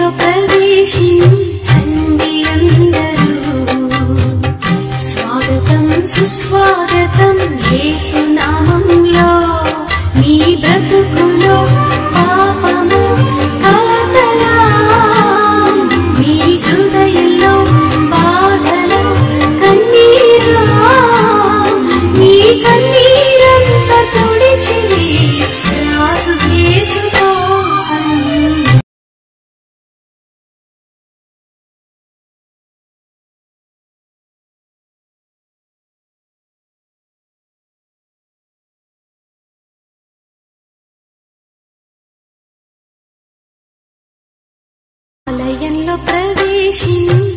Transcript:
ప్రవేశించండి అందరూ. స్వాగతం సుస్వాగతం యేసు నామములో. మీ బ్రతుకులో పాపము కాతలా, మీ హృదయంలో బాధలో కన్నీరా, మీ కన్నీరంతా తుడిచిని రాజు యేసు కోసం. ఆలయంలో ప్రవేశించండి